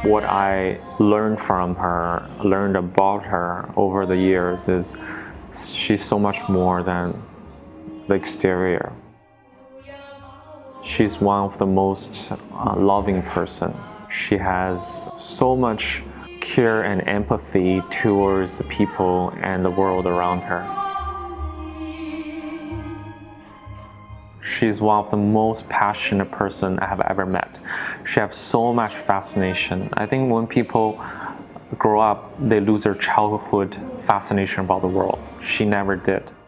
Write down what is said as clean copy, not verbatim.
What I learned from her, learned about her over the years is she's so much more than the exterior. She's one of the most loving person. She has so much care and empathy towards the people and the world around her. She's one of the most passionate person I have ever met. She has so much fascination. I think when people grow up, they lose their childhood fascination about the world. She never did.